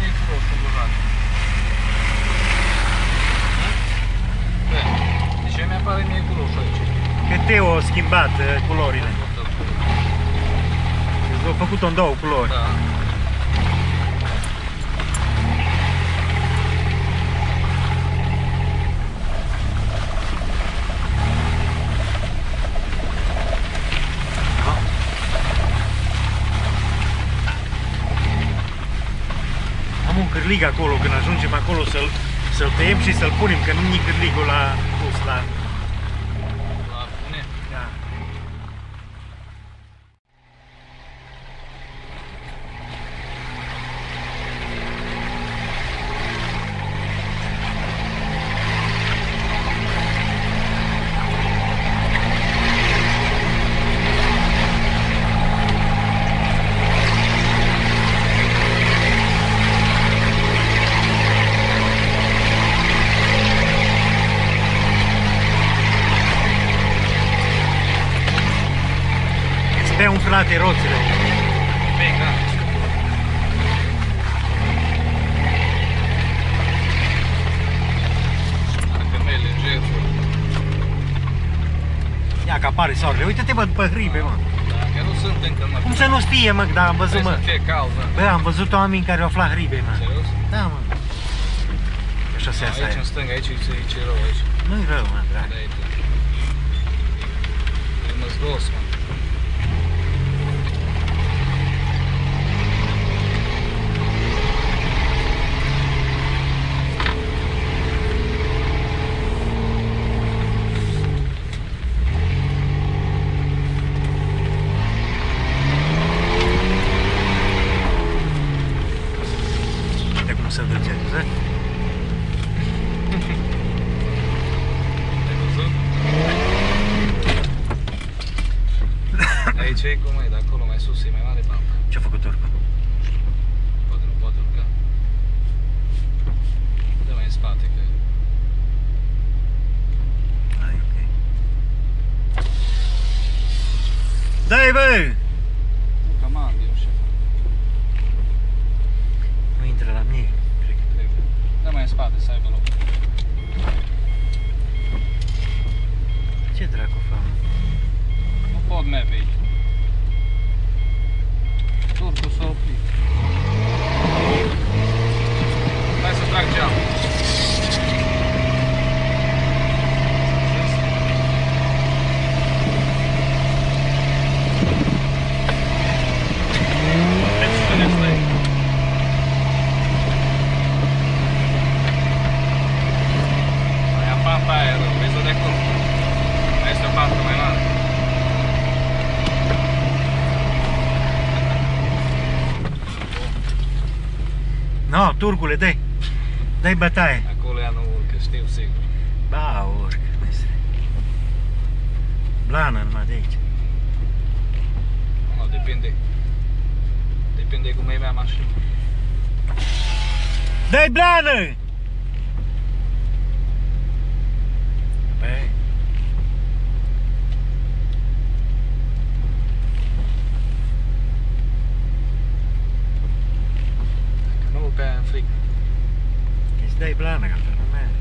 e cu roșu îmbrăjat. De ce mi-apare mie cu roșu aici? Că Teo a schimbat culorile. L-a făcut-o în două culori. Da. Am un cârlig acolo, când ajungem acolo să-l tăiem și să-l punem, că nu-i cârligul la pus la... La pune? Da. Pe umflate roțile. Bine, da. Dacă merge jeful. Ia că apare soarele. Uite-te, bă, după hribe, mă. Da, că nu sunt încă, mă. Cum să nu știe, mă, dar am văzut, mă. Trebuie să fie cald, Bă, am văzut oameni care au aflat hribe, mă. Serios? Da, mă. Așa se asta Aici e. în stânga, aici e rău, aici. Nu-i rău, mă, drag. Da, uite. E măzgos, mă. Uite cum se duce, vezi? Ai văzut? Aici e cum e, de acolo mai sus e mai mare pampa. Ce-a făcut oricum? Poate nu poate urca. Dă mai în spate, că... Ai, ok. Dai, bă! Nu, cam eu șef. Nu intră la mine, cred că. Trebuie. Dă mai în spate, să aibă loc. Ce dracu fac? Nu pot merge aici. Turcul s-a oprit. Hai să trag geamul. Aia pampa aia, vezi-o de acolo. Mai este o pampă mai mare. No, turcule, dai! Dai bătaie! Acolo ea nu urcă, știu sigur. Ba, urcă, mestre. Blană numai de aici. Nu, depinde. Depinde cum e mea mașină. Dai blană! Băi. Că nu pe aia în frică. Îți dai blană, că altfel nu merge.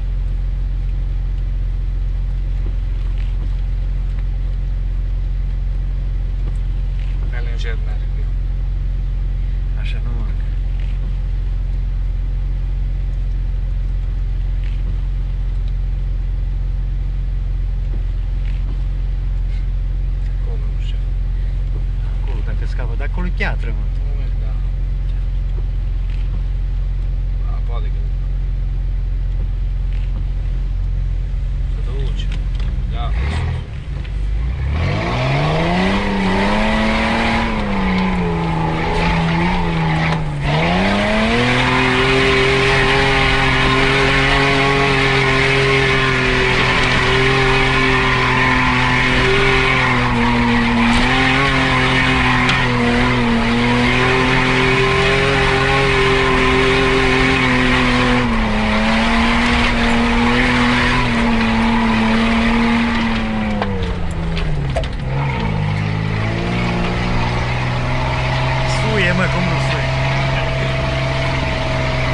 Mai lejer merg cu eu. Așa nu urcă. Acolo, nu știu. Acolo, dacă scapă, dar acolo e piatră, mă. Nu merg, da. Da, poate că... Se duce. Da, sus. Suie, mă, cum nu suie?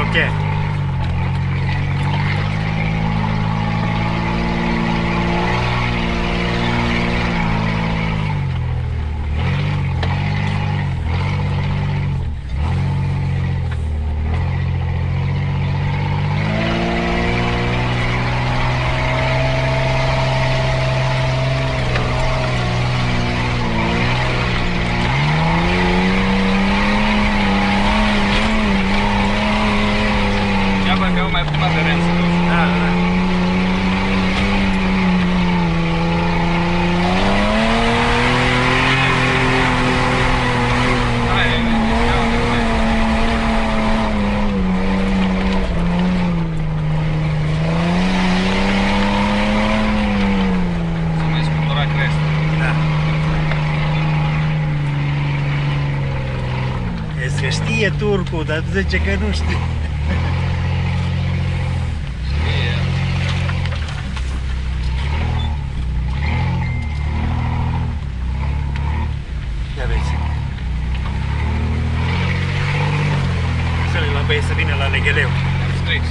Ok. Mai pun aderență. Da, da. Să mai scutura cresta. Da. Vezi că știe turcul, dar zice că nu știe. Ia vezi. Să-l la băie să vină la Legheleu. Strict.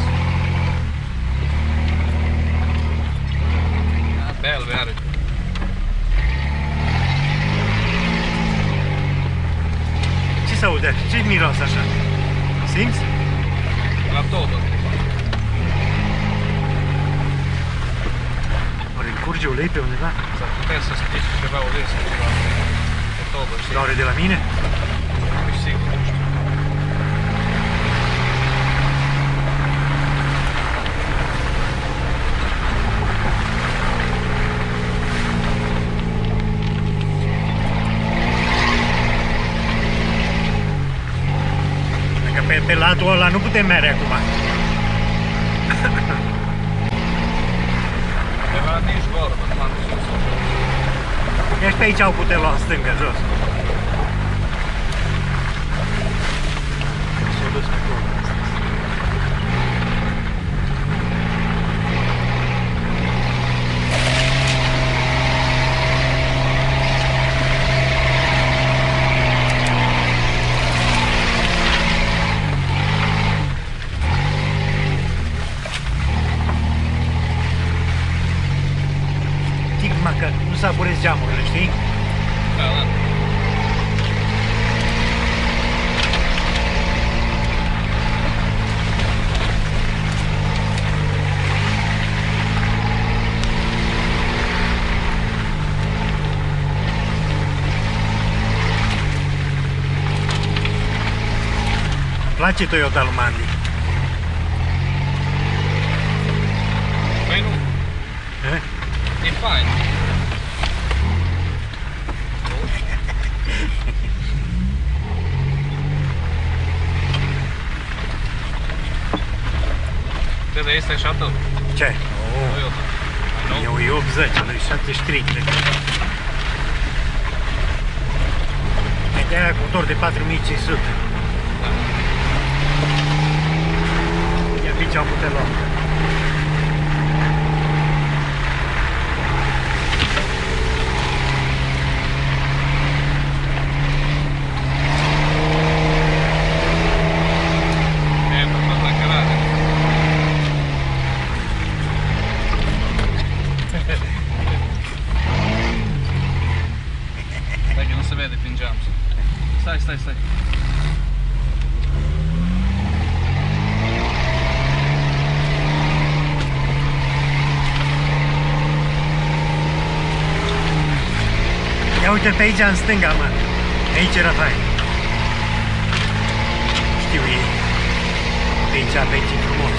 Belve are. Ce se aude? Ce miros așa? Simți? La tobă. Oare curge ulei pe undeva? S-ar putea să strici ceva ulei sau ceva pe tobă, știi? Doare de la mine? Nu știu sigur, nu știu. Dacă pe latul ăla nu putem merge acum. De la nici vorbă, nu m-am dus sus. Ești pe aici, au putea lua în stânga, jos. S-a dus pe acolo. Tic-mac, că nu saburezi geamurile, știi? Da, da. Îmi place Toyota lui Mandy. Păi nu, Eh? e fain. Crede, este așa tău. Ce? Oh, Toyota. Mai nou? e 80, lui 73, cred. E de aia cu motor de 4500. Da. Ia fi ce am putea lua. E, pe tot la cărare. Stai că nu se vede prin geam. Stai, stai, stai. Ia uite pe aici în stânga, mă. Aici era fain. Știu ei. Pe aici, pe aici e frumos.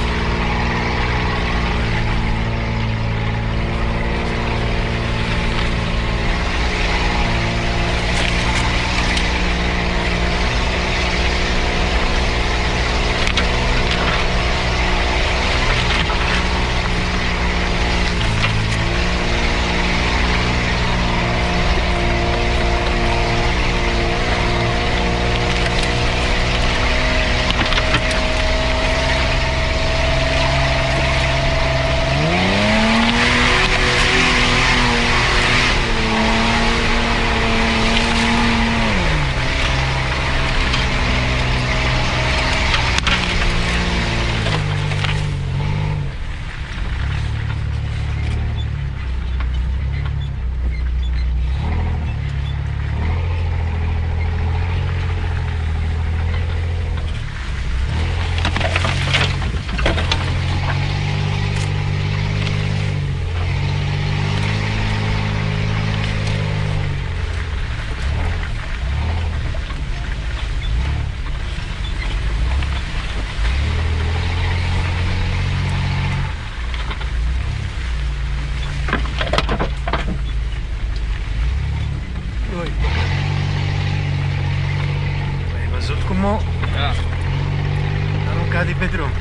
cum o Da. aruncat de pe drum.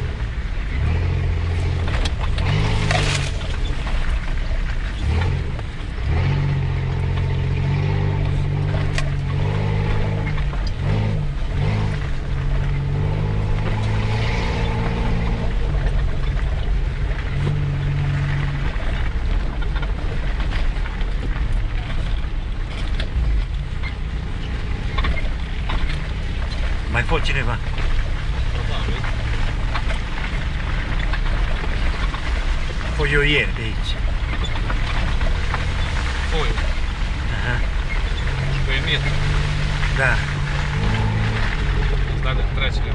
Mai fost cineva? Probabil. Fost eu ieri de aici. Foi. Aha. Și pe Emir. Da. Îți dă de trecere.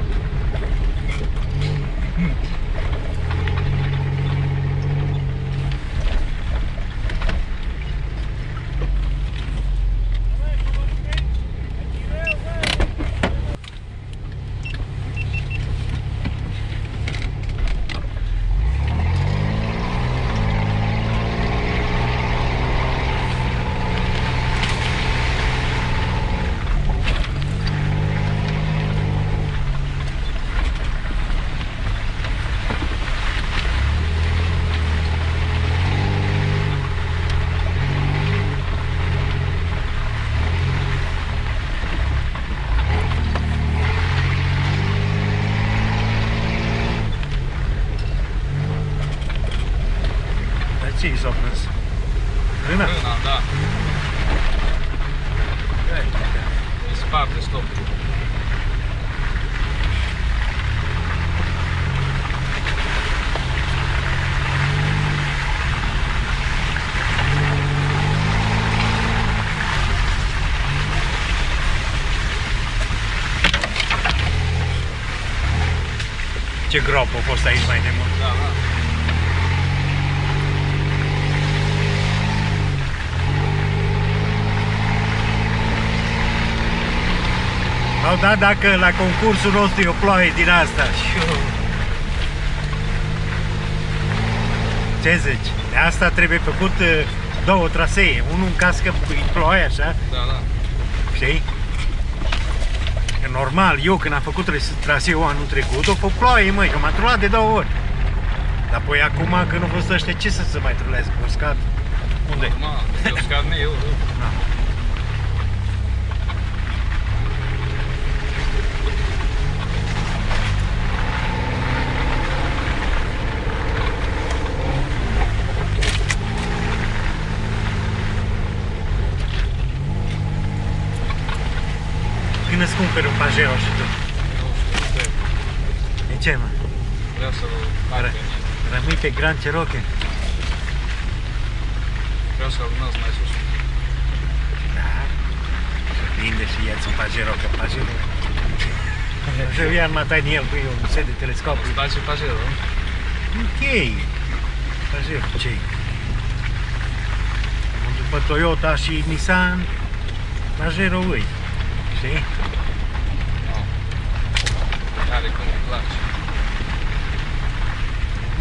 Ce i s-a prins? Râna? Râna, da. E sparte stopul. Ce groapă a fost aici mai de mult. Da, da. Au dat dacă la concursul nostru e o ploaie din asta. Ce zici? De asta trebuie făcut două trasee. Unul în caz că ploaie așa, Da, da. știi? Că normal, eu când am făcut traseul anul trecut, a fost ploaie, măi, că m-am trulat de 2 ori. Dar apoi acum, că nu văzut ăștia, ce să se mai truleze? Pe uscat? Unde? Normal. Eu scad eu. Da. Când îți cumperi un Pajero și tu? Nu știu, trebuie. De ce, mă? Vreau să-l fac pe niște. Rămâi pe Grand Cherokee? Vreau să-l înălț mai sus. Da. Prinde și ia-ți un Pajero, că Pajero... Pajero iar mă tai din el cu un set de telescop. Îți place Pajero, nu? Ok. Pajero, ce după Toyota și Nissan, Pajero îi. Știi? Nu. Care cum îmi place. Mă.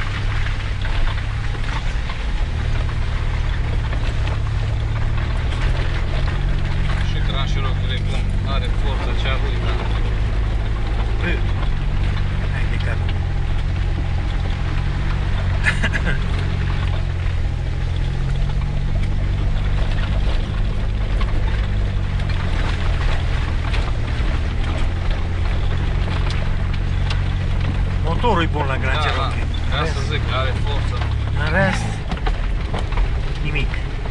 Și Grand Cherokee e bun. Are forța cea lui, da. Bă, hai de cap. Motorul e bun la Grand Cherokee. Da, asta zic, are forță. În rest, nimic.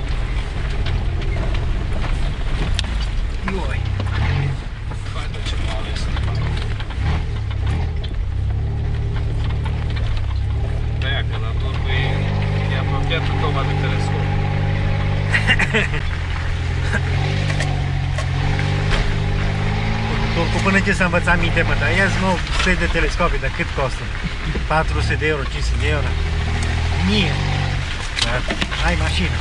Ioi. Hai de ce m-a ales. Da, ia că la turcu e apropiat în toba de telescop. Turcu, până ce să învăț aminte, mă, dar ia-ți mă set de telescope, dar cât costă? 400 de euro, 500 de euro? Mie. Da? Ai mașină.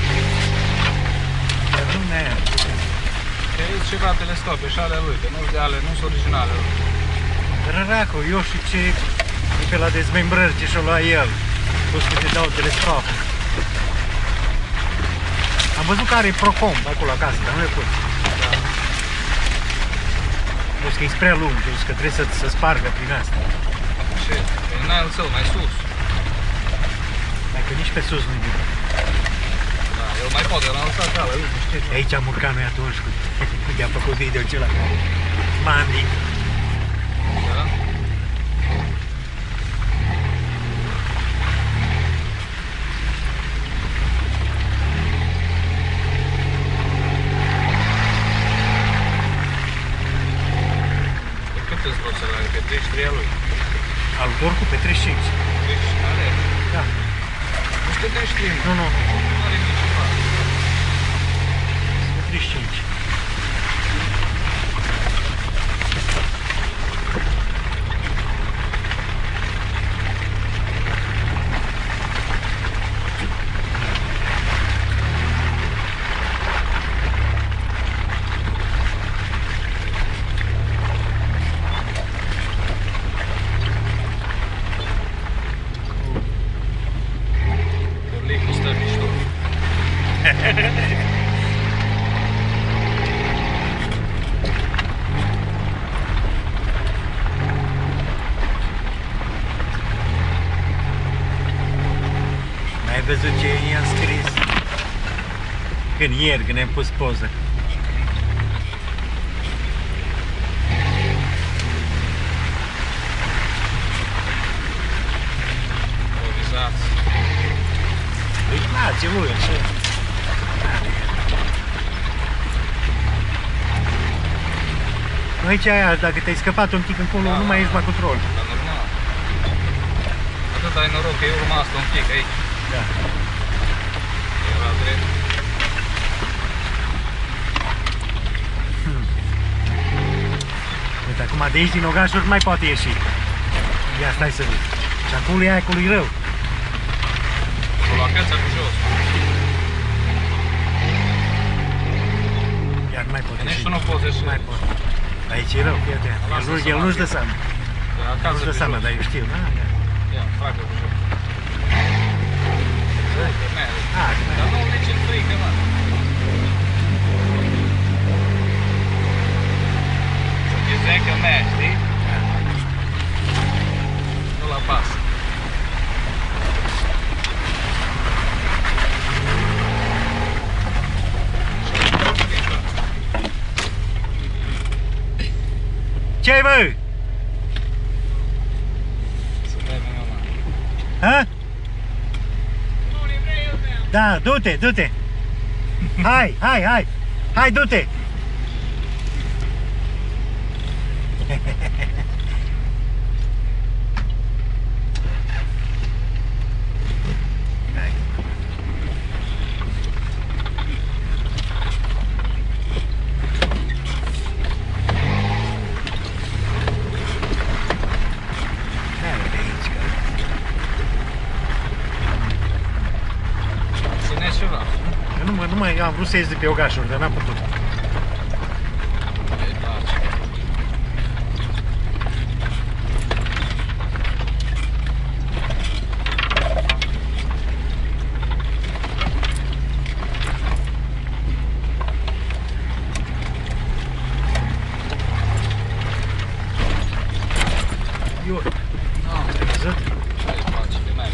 Dar nu ne-aia. Că e ceva telescope și ale lui, că nu de ale, nu sunt originale. Răracu, eu știu ce e pe la dezmembrări ce și-o lua el. Pus că te dau telescop. Am văzut că are Procom acolo acasă, dar nu le pus. Da. Plus că e prea lung, plus că trebuie să se spargă prin asta. Și n-ai înțeles, mai sus. Dacă nici pe sus nu-i bine. Da, el mai poate, el a lăsat cală, uite, știi? Aici Murcanul e atunci cu i-a făcut video acela. Mandi. Da? Cât îți roțele are? Pe 33 a lui? Al Dorcu pe 35. Deci are? Da. Nu știu 33, mă. Nu, nu, nu. Nu are niciodată. Pe 35. Corlicul stă mișto. Ai văzut ce i-am scris? Ieri, când ne-am pus poză. Improvizați. Îi place lui așa. Nu aici aia, dacă te-ai scăpat un pic încolo, Da, nu mai da, ești la control. Dar normal. Atât ai noroc că eu urma asta un pic aici. Da. Era drept. Uite, acum de aici din Ogașuri nu mai poate ieși. Ia, stai să vezi. Și acolo e aia cu lui rău. O lua căța cu jos. Iar nu mai poate Că nici ieși. tu nu poți ieși. Nu mai poate. Aici e rău, fii atent. El nu-și dă seama. Acasă Nu-și dă pe seama, jos. dar eu știu. Da, da. Ia, facă cu jos. Că merge. Ah, Dar nu nici în frică, mă. Să quiser că merge, știi? Nu la pas. Ce-ai, bă? Să dai mama. Ha? Da, du-te, du-te. Hai, hai, hai. Hai, du-te. Hai. Hai, de aici, că... Ține ceva. Că nu mai am vrut să ies de pe Ogașuri, dar n-am putut. Îi place. Eu, Nu, ai văzut? îi place, că merge.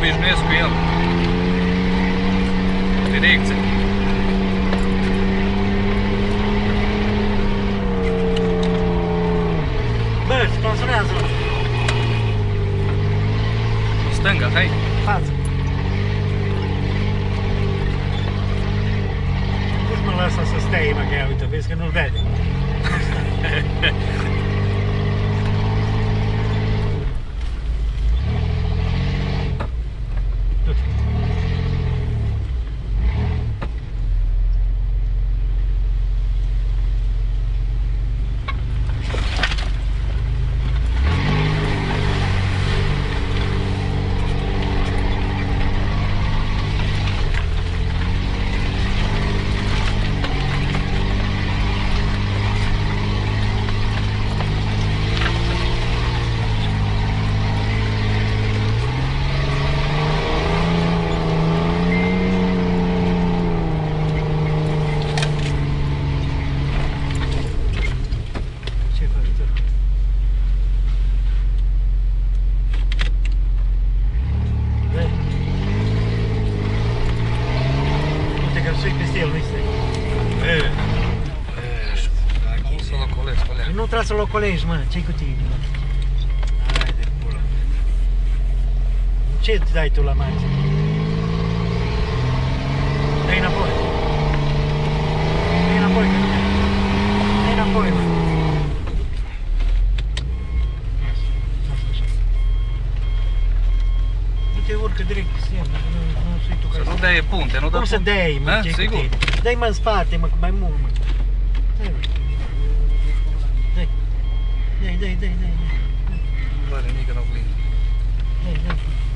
obișnuiesc cu el. Direcție. Bă, sponsorează! În stânga, hai. Față! Nu mă lasă să stea, mă, că ia, uite, vezi că nu-l vede. Nu trebuie să-l ocolești, mă, ce-i cu tine? Hai de pula. Ce dai tu la marță? Dai înapoi. Dai înapoi, că nu te... Dai înapoi, mă. Nu te urcă direct, nu sui tu ca să... Nu dai punte, nu dă punte. Cum să dai, mă, ce-i cu tine? Dai, mă, în spate, mă, cu mai mult, mă. Dai, mă. Dai. Nu are nimic în oglindă. Dai.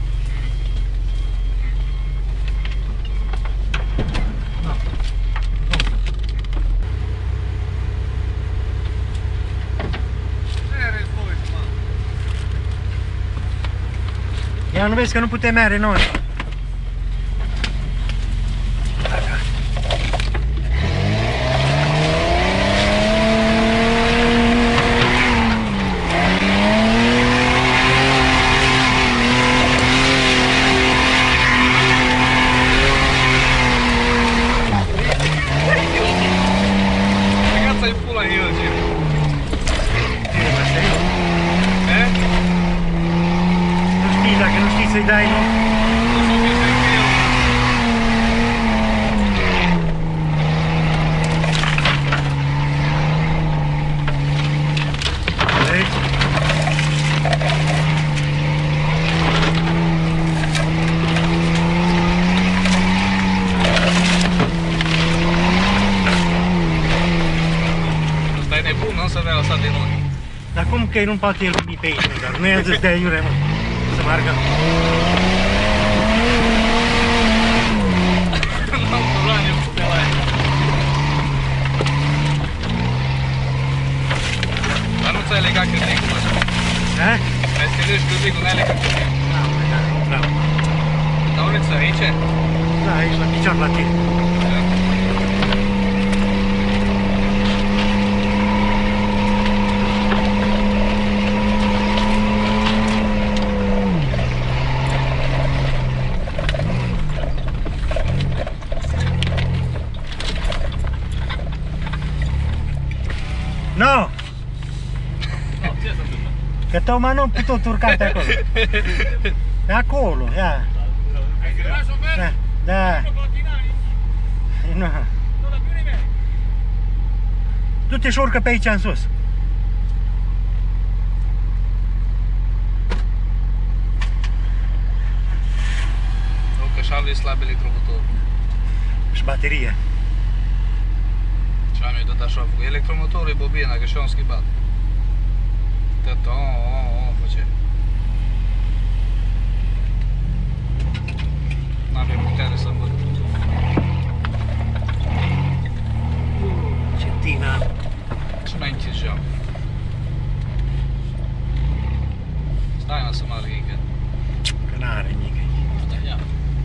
Ia, nu vezi că nu putem mere noi. Să-i dai, nu? Ăsta e nebun, nu? Să avea lăsat de noi. Dar cum că nu poate el veni pe aici, dar nu i-am zis de aiure, mă. Să meargă. Dar nu ți-ai legat cârligul ăsta. Ha? Ai scădești cârligul, n-ai legat cârligul. Da. Dar unde ți-ai aici? Da, aici la picior la tine. No! Că tocmai nu am putut urca pe acolo. Pe acolo, ia. Da. Nu. Du-te și urcă pe aici în sus. Nu, că și-am e slab electromotorul. Și bateria. Și-am eu tot așa făcut. Electromotorul e bobina, că și-am schimbat. Tot, face. N-avem putere să învăț. Ce tina. Și n-ai închis geam. Stai, mă, să mă argă. Că n-are nimic aici. Da, ia.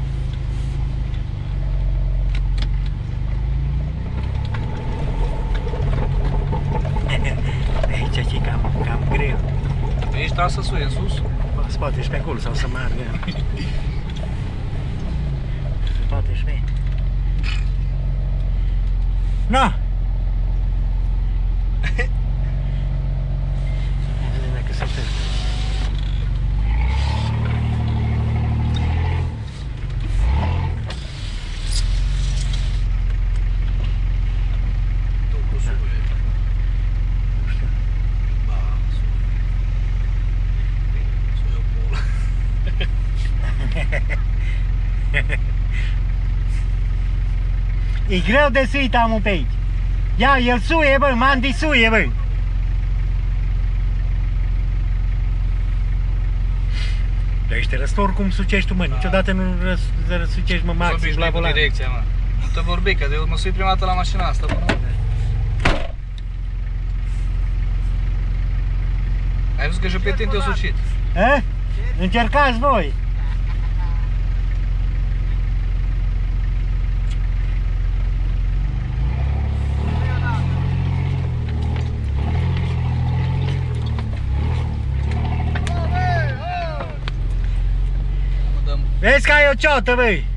Aici e cam greu. Pe aici trebuie să sui în sus? Spate și pe acolo sau să meargă. toate șmei. Na! Vedem dacă se întâmplă. E greu de suit amul pe aici. Ia, el suie, bă, Mandi suie, bă. Dar ești răstor cum sucești tu, mă. Niciodată nu răsucești, mă, maxim la volan. Direcția, mă. Nu te vorbi, că eu mă sui prima dată la mașina asta, bă. Ai văzut că și pe tine te-o sucit. A? Încercați voi. Vezi că ai o ciotă, băi!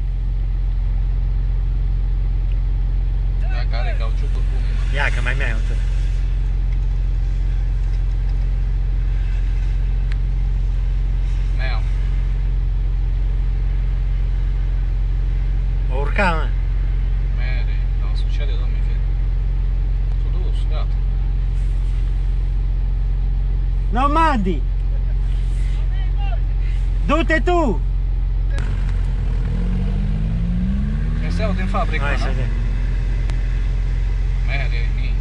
Dacă are cauciucul bun. Ia că mai mi-ai o tătă. Mi-am. O urca, mă. Mere, dar o sucea de domnul fete. S-o dus, gata. No, Mandi! Du-te tu! Se aude în fabrică, Hai să nu? vedem. Mere, ni.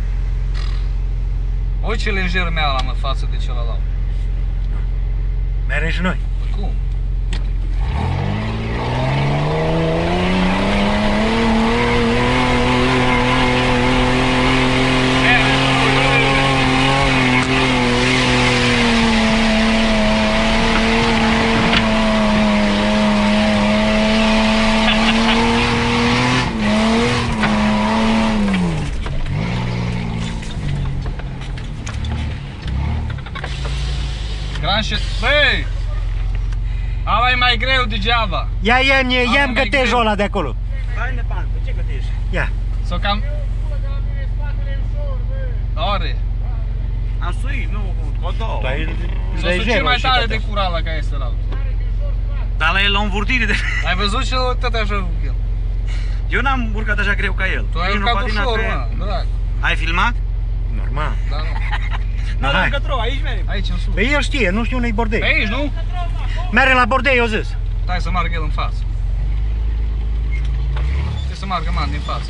Uite ce lejer mea la mă față de celălalt. Merem și noi. Păi cum? Băi! Ala e mai greu degeaba. Ia, ia-mi mai gătejul greu. ăla de acolo. Hai în pantă, ce gătești? Ia. Sau cam... Ore. Am suit, nu, cu două. Tu ai S-o suce mai tare de curala ca este la altul. Dar la el la învârtire de... Ai văzut ce tot așa cu el? Eu n-am urcat așa greu ca el. Tu ai Nici nu urcat patinat ușor, pe el. mă, drag. Ai filmat? Normal. Da, nu. Nu, hai. încătro, aici mergem. Aici în sus. Păi el știe, nu știu unde-i Pe bordei. aici, nu? Mere la bordei, eu zis. Stai să margă el în față. Trebuie să margă man din față.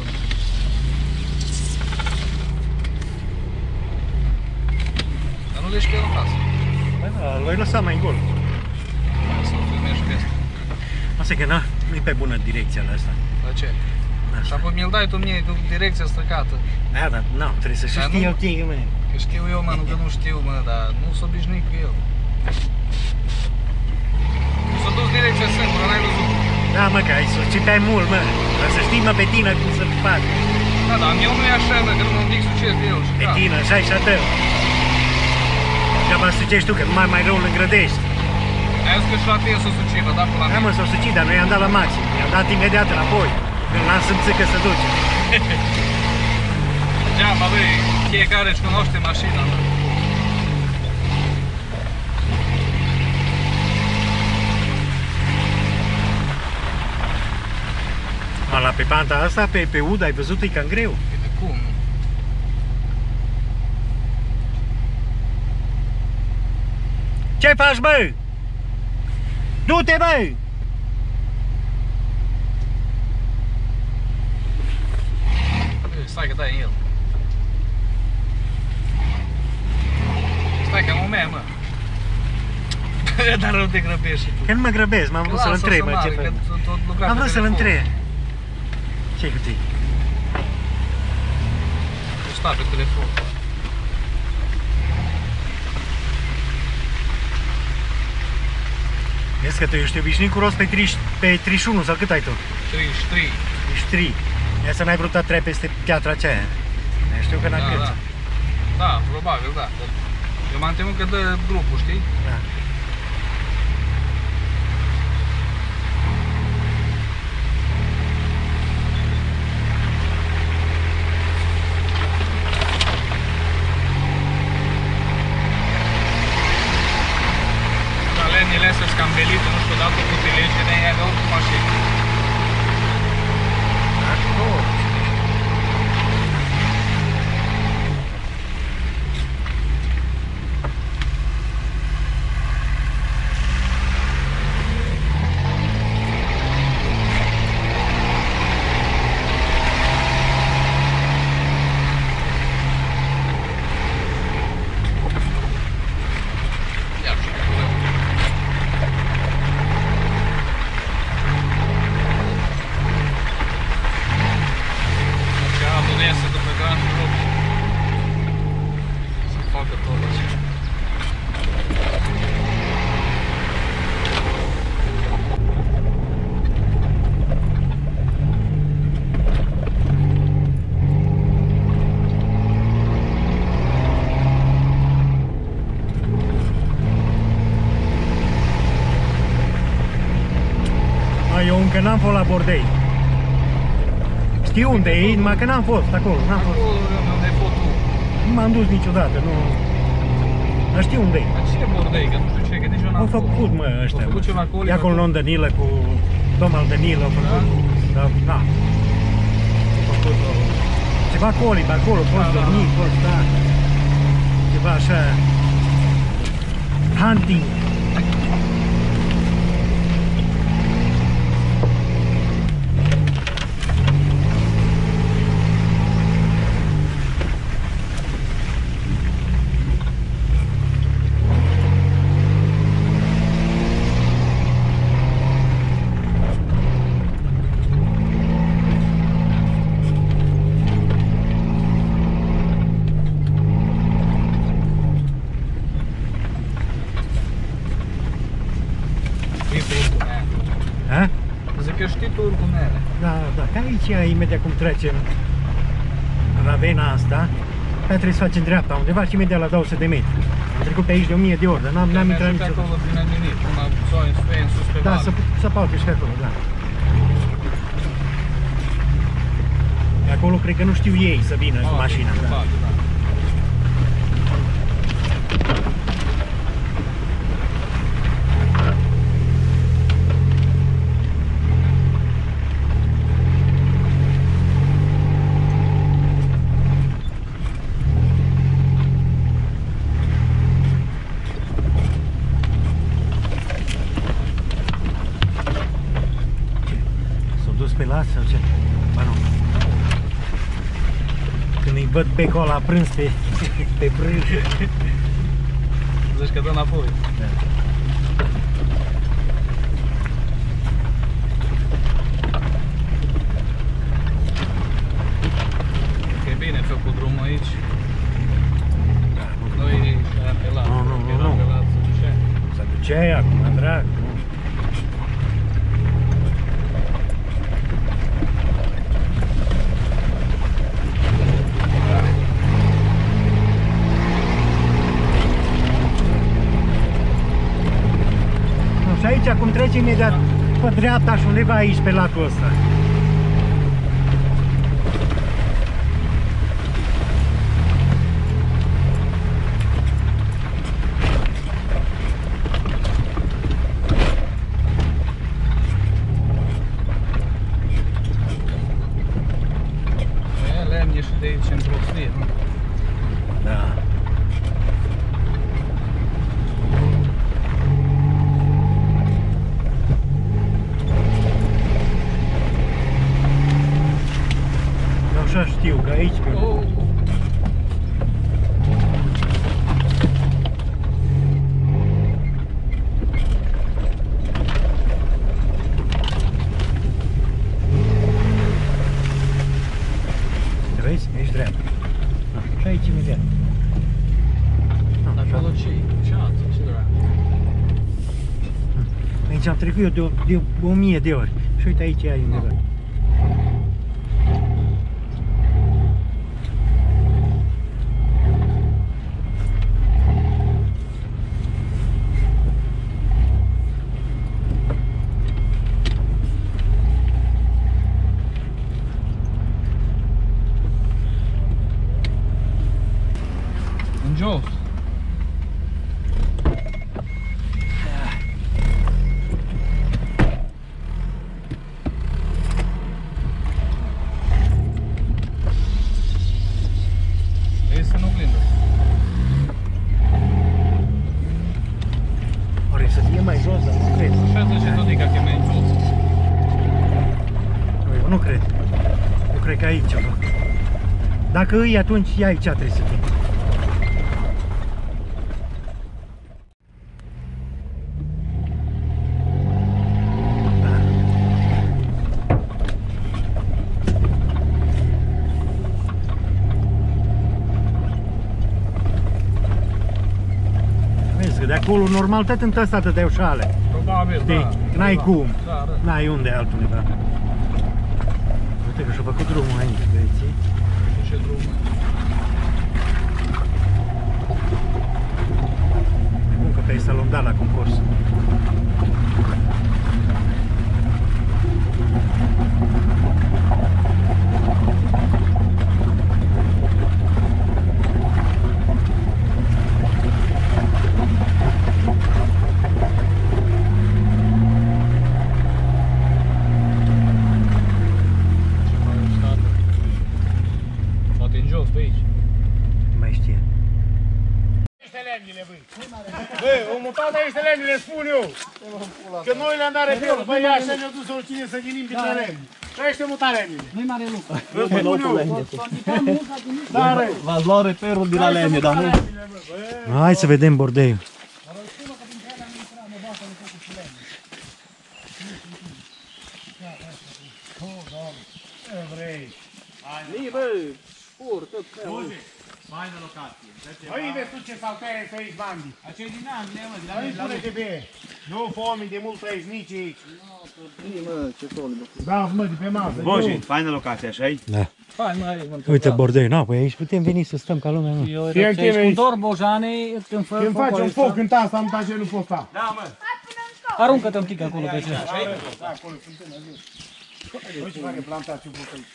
Dar nu deci că el în față. Bă, da, l-ai lăsat mai gol. Să-l filmezi pe asta. Asta e că nu-i pe bună direcția la asta. La ce? Și Așa. apoi mi-l dai tu mie cu direcția străcată. Da, dar nu, trebuie să și Dar știi nu- eu chei, mă. Că știu eu, mă, nu că nu știu, mă, dar nu s-o obișnui cu el. Nu s-a dus direcția singură, n-ai văzut. Da, mă, că ai societai mult, mă. Dar să știi, mă, pe tine cum să faci. Da, dar eu nu e așa, mă, că nu mă împic succes de el și Pe gata. tine, așa și atât. Degeaba sucești tu, că mai rău îl îngrădești. Ai zis că și la tine s-o sucivă, da, până la Da, mine. mă, s-o sucit, dar noi i-am dat la maxim. I-am dat imediat înapoi. Când l-am simțit că se duce. Geaba, băi, fiecare își cunoaște mașina, mă. La pe panta asta, pe ud, ai văzut, e cam greu. Bine, cum? Ce faci, bă? Du-te, bă! Stai că dai în el. Stai că am o mea, mă. Dar nu te grăbești și tu. Că nu mă grăbesc, m-am vrut să-l Lasă-o întreb, să mă, ce meargă, fel. că tot lucra Am pe vrut să-l telefon. întreb. Ce-i cu tine? Nu sta pe telefon. Vezi că tu ești obișnuit cu rost pe 31 sau cât ai tu? 33. Ești 3. Ia să n-ai vrut a trei peste piatra aceea. Eu știu că n-am Da, cât. da. Da, probabil, da. Eu m-am temut că dă grupul, știi? Da. mașinile astea scambelite, nu știu, odată cu tilegere, ei aveau cu mașini. Acolo. Ia și acolo. Cabul iasă de pe granul loc. Să facă tot așa. Eu încă n-am fost la Bordei. Știu unde e, numai că n-am fost acolo, n-am fost. Acolo unde ai fost tu. Nu m-am dus niciodată, nu. Dar știu unde e. Dar ce Bordei? Că nu știu ce, că nici eu n-am Au fost. făcut, mă, ăștia. Au făcut ceva cu Oliver. E acolo în Danilă cu domnul al Danilă, au făcut. Da? Da. Au făcut ceva cu Oliver, acolo, poți Da, da, dormi, da. poți sta. Ceva așa. Hunting. Ha? Zic că știi turcul mele. Da, da, ca aici, imediat cum trecem Ravena asta, aia trebuie să facem dreapta undeva și imediat la 200 de metri. Am trecut pe aici de 1000 de ori, dar n-am intrat Merge pe niciodată. acolo prin Adinit, una zone în sus pe Da, vale. să palcă și pe acolo, da. De acolo cred că nu știu ei să vină cu mașina. Da. Probabil, da. S-au dus pe las sau ce? Ba nu. Când îi văd becul ăla prins pe brâj. Zici că dă înapoi. Da. Că e bine făcut drumul aici. Noi era pe lat. Nu, Era nu. pe lat, se ducea. Se duceai acum, drag. Nu, și aici, cum treci imediat pe dreapta și undeva aici, pe lacul ăsta. E lemne și de aici în prostie, nu? Da. Eu așa știu că aici pe Oh. vezi? Ești dreapta. Da. Și aici imediat. Da, Acolo ce-i? Ceață, ce dracu? aici am trecut eu de 1000 de ori. Și uite aici ai undeva. În jos. Nu cred. Nu cred că aici, bă. Dacă îi, atunci e aici trebuie să fie. Vezi că de acolo normal tot în ăsta dădeau șale. Probabil, Știi? da. N-ai cum. Da, da. N-ai unde altundeva. Uite că și-a făcut drumul aici, băieții. Ce drum. E bun că pe aici s-a londat la concurs. Poate în jos, pe aici. Nu mai știe. Bă, o mutat aici lemnile, spun eu. Că noi le-am dat repel. Băi, așa ne-au dus oricine să ghinim dintre lemni. Aici mutat lemnile. Nu-i mare lucru. Vă spun eu. Da, răi. V-ați luat reperul din la lemne, dar nu... Hai să vedem bordeiul. Nii, bă, pur, tot felul. Faină locație. Păi vezi tu ce saltere să aici, Bandi. Aceea din Anglia, mă, din Dar nu pune de pe. Nu fomi de mult aici, nici aici. Nii, mă, ce solidă. Da, mă, de pe masă. Boji, faină locație, așa-i? Da. Hai, mai Uite bordeiul. No, păi aici putem veni să stăm ca lumea, mă. Eu Fie aici cu aici. dor, Bojane, când fă Când faci un ăsta, foc în asta, am dat ce nu pot sta. Da, mă. aruncă-te un pic acolo pe ce. Da, acolo sunt în zi. Uite ce mare plantație un foc aici.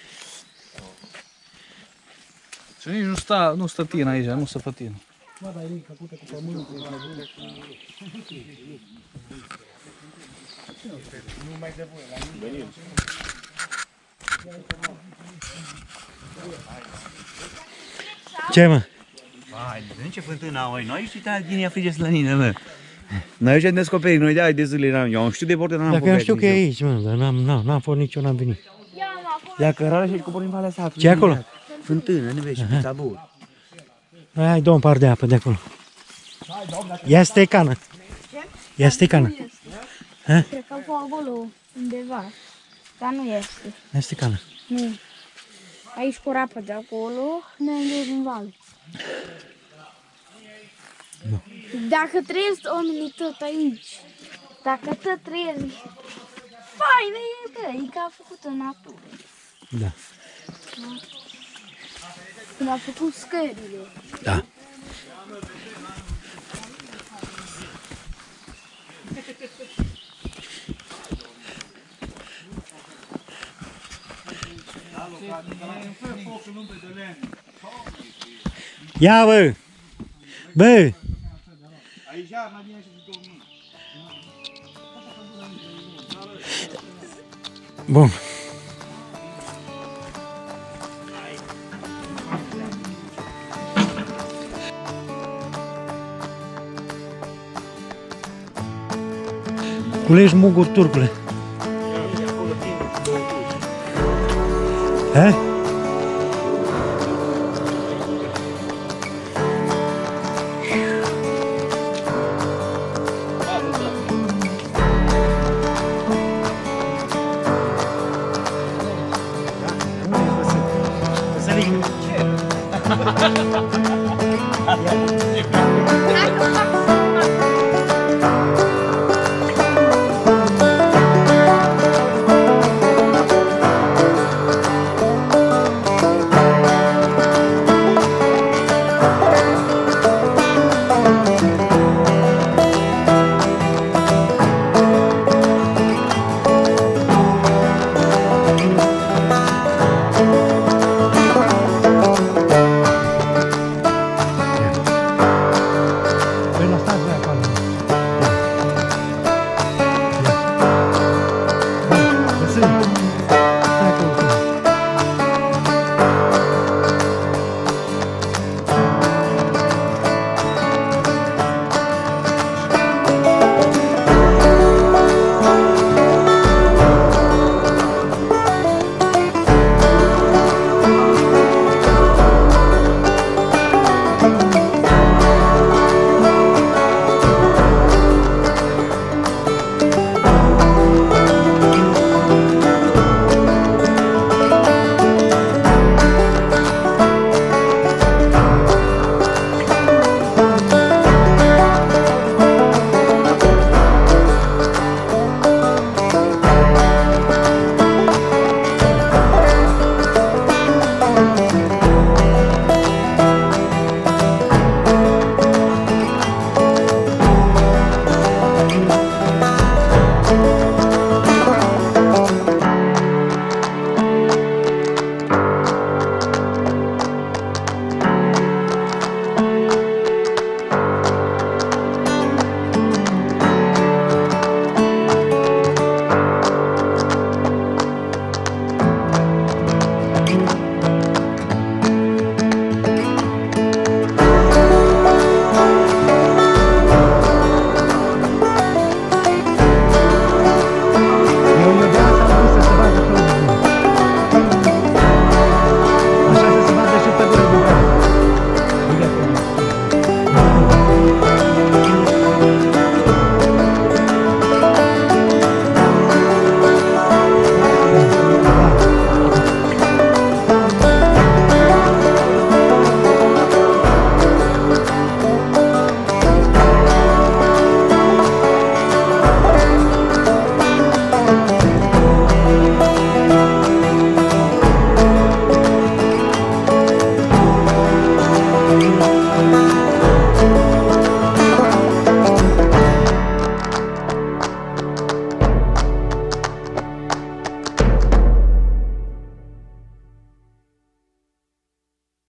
Și nici nu stă tină aici, nu se fătină. Nu mai dă voie la nimeni. Ce, mă? Hai, de ce fântână au noi? Știi, da, din ea frige slănină, mă. Noi aici am descoperit, noi de-aia de zile n-am, eu știu de bordă, n-am Dacă eu știu că e aici, mă, dar n-am fost nici eu, n-am venit. Ia cărare și cobor în Valea Satului. Ce e acolo? Fântână, ne vezi, și tabur. Hai, dă un par de apă de acolo. Ia stecană. Ia stecană. Cred că pe acolo, undeva. Dar nu este. Ia stecană. Nu. Aici cu apă de acolo, ne-am dus în vale. Dacă trăiesc oamenii tot aici, dacă tot trăiesc, faină e, bă, e că a făcut în natură. Da. Cum a făcut scările. Da. Ia, bă! Bă! Bun. Culegi muguri, turcule. He?